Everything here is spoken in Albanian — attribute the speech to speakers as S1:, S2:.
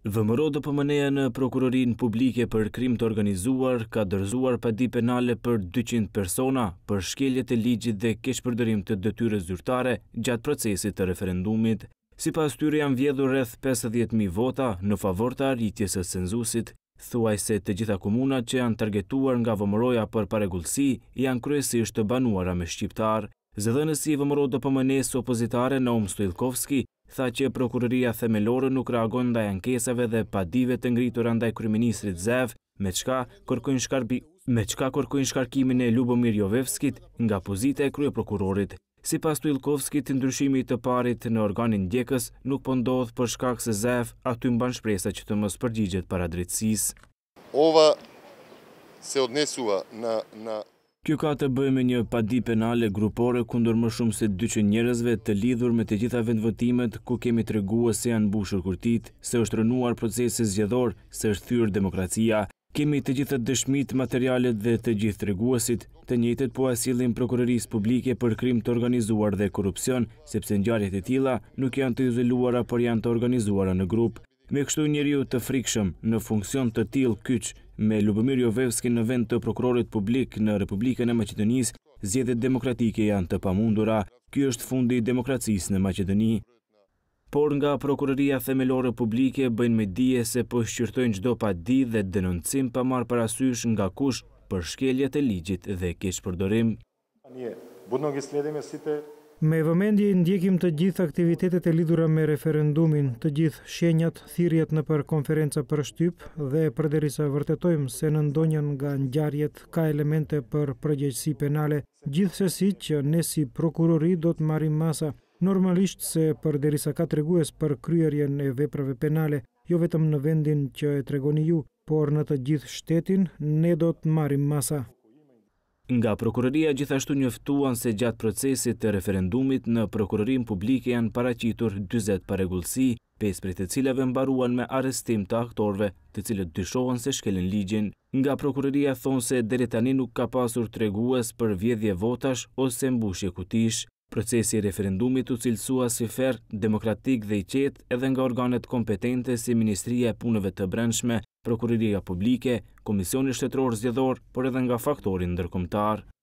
S1: VMRO DPMN-ja në Prokurorinë Publike për Krim të Organizuar ka dorëzuar padi penale për 200 persona për shkeljet e ligjit dhe keqpërdorim të detyrës zyrtare gjatë procesit të referendumit. Sipas tyre janë vjedhur rreth 50.000 vota në favor të arritjes së censusit. Thuaj se të gjitha komunat që janë targetuar nga VMRO-ja për paregullsi janë kryesisht të banuara me shqiptar. Zëdhënësi i VMRO DPMN-s opozitare Naum Stojllkovski tha që prokuroria themelore nuk reagon ndaj ankesave dhe padive të ngritura ndaj kryeministrit Zev, me çka kërkojnë shkarkimin e Lubomir Jovevskit nga pozita e kryeprokurorit. Sipas Stojllkovskit, ndryshimi të parit në organin ndjekës nuk po ndodh për shkak se Zev aty mban shpresa që të mos përgjigjet para drejtësisë.
S2: Ova se odnesua na
S1: Kjo ka të bëjë me një padi penale grupore kundër më shumë se 200 njerëzve të lidhur me të gjitha vendvotimet ku kemi treguar se janë mbushur kurtit, se është rënuar procesi zgjedhor, se është thyrë demokracia. Kemi të gjitha dëshmitë, materialet dhe të gjithë treguesit, të njëjtët po asillin Prokurorisë Publike për Krim të Organizuar dhe Korrupsion, sepse ngjarjet e tilla nuk janë të izoluara, por janë të organizuara në grup. Me kështu njeriu të frikshëm në funksion të tillë kyç me Lubomir Jovevski në vend të prokurorit publik në Republikën e Maqedonisë, zgjedhjet demokratike janë të pamundura. Ky është fundi i demokracisë në Maqedoni. Por nga Prokuroria Themelore Publike bëjnë me dije se po shqyrtojnë çdo padi dhe denoncim pa marrë parasysh nga kush për shkeljet e ligjit dhe keqpërdorim.
S3: Me vëmendje ndjekim të gjithë aktivitetet e lidhura me referendumin, të gjithë shenjat, thirrjet nëpër konferenca për shtyp dhe përderisa vërtetojmë se në ndonjën nga ngjarjet ka elemente për përgjegjësi penale, gjithsesi që ne si prokurori do të marrim masa. Normalisht se përderisa ka tregues për kryerjen e veprave penale, jo vetëm në vendin që e tregoni ju, por në të gjithë shtetin, ne do të marrim masa.
S1: Nga prokuroria gjithashtu njoftuan se gjatë procesit të referendumit në Prokurorinë Publike janë paraqitur 40 paregullsi, 5 prej të cilave mbaruan me arrestim të aktorëve, të cilët dyshohen se shkelin ligjin. Nga prokuroria thonë se deri tani nuk ka pasur tregues për vjedhje votash ose mbushje kutish. Procesi i referendumit u cilësua si ferr, demokratik dhe i qetë edhe nga organet kompetente si Ministria e Punëve të Brendshme, Prokuroria Publike, Komisioni Shtetëror Zgjedhor, por edhe nga faktori ndërkombëtar.